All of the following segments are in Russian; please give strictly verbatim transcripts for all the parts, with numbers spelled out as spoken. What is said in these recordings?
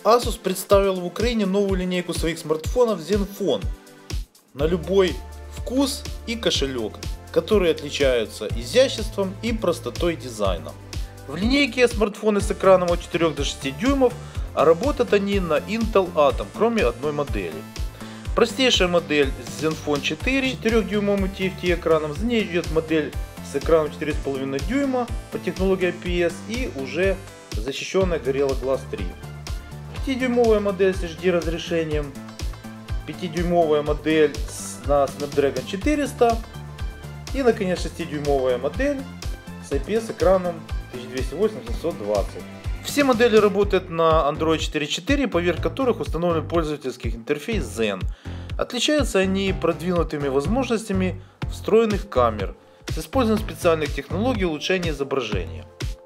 Asus представил в Украине новую линейку своих смартфонов ZenFone на любой вкус и кошелек, которые отличаются изяществом и простотой дизайна. В линейке смартфоны с экраном от четырёх до шести дюймов, а работают они на Intel Atom, кроме одной модели. Простейшая модель ZenFone четыре с четырёхдюймовым ти эф ти экраном, за ней идет модель с экраном четыре с половиной дюйма по технологии ай пи эс и уже защищенная Gorilla Glass три. пятидюймовая модель с эйч ди разрешением, пятидюймовая модель на Snapdragon четыреста и, наконец, шестидюймовая модель с ай пи эс экраном тысяча двести восемь на семьсот двадцать. Все модели работают на Android четыре точка четыре, поверх которых установлен пользовательский интерфейс Zen. Отличаются они продвинутыми возможностями встроенных камер с использованием специальных технологий улучшения изображения.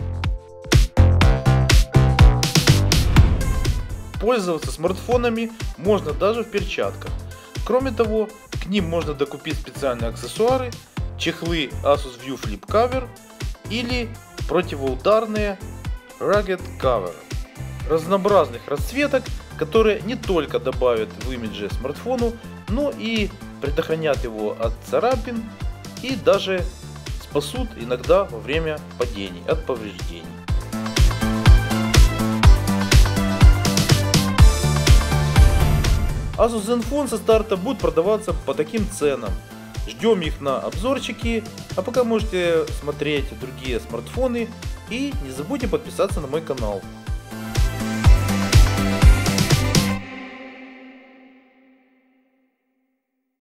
Пользоваться смартфонами можно даже в перчатках. Кроме того, к ним можно докупить специальные аксессуары, чехлы Asus View Flip Cover или противоударные Rugged Cover разнообразных расцветок, которые не только добавят в имидже смартфону, но и предохранят его от царапин и даже спасут иногда во время падений от повреждений. Asus ZenFone со старта будет продаваться по таким ценам. Ждем их на обзорчики, а пока можете смотреть другие смартфоны и не забудьте подписаться на мой канал.